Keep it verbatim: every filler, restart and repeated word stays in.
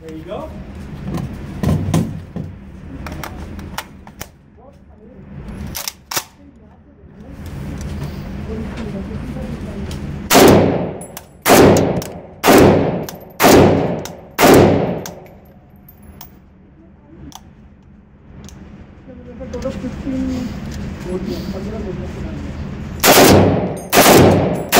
There you go. total fifteen बोल दिया पंद्रह बोल दिया